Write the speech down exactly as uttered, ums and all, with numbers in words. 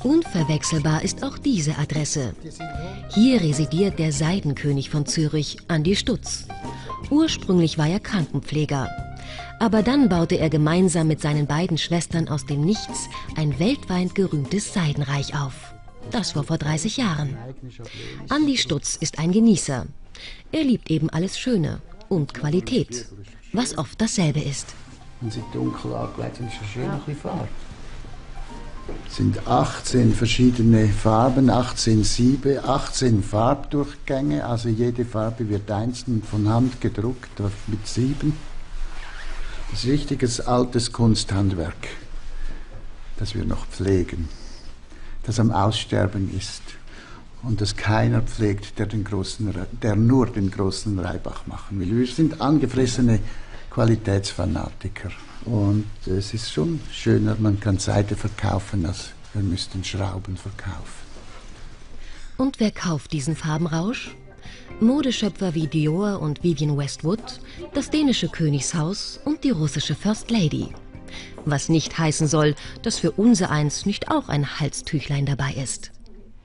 Unverwechselbar ist auch diese Adresse. Hier residiert der Seidenkönig von Zürich, Andi Stutz. Ursprünglich war er Krankenpfleger. Aber dann baute er gemeinsam mit seinen beiden Schwestern aus dem Nichts ein weltweit gerühmtes Seidenreich auf. Das war vor dreißig Jahren. Andi Stutz ist ein Genießer. Er liebt eben alles Schöne und Qualität, was oft dasselbe ist. Wenn sie dunkel angelegt sind, ist es schön ein bisschen Farbe. Es sind achtzehn verschiedene Farben, achtzehn Siebe, achtzehn Farbdurchgänge. Also jede Farbe wird einzeln von Hand gedruckt mit Sieben. Das ist richtiges altes Kunsthandwerk, das wir noch pflegen, das am Aussterben ist und das keiner pflegt, der, den großen, der nur den großen Reibach machen will. Wir sind angefressene Qualitätsfanatiker und es ist schon schöner, man kann Seide verkaufen, als wir müssten Schrauben verkaufen. Und wer kauft diesen Farbenrausch? Modeschöpfer wie Dior und Vivienne Westwood, das dänische Königshaus und die russische First Lady. Was nicht heißen soll, dass für unsereins nicht auch ein Halstüchlein dabei ist.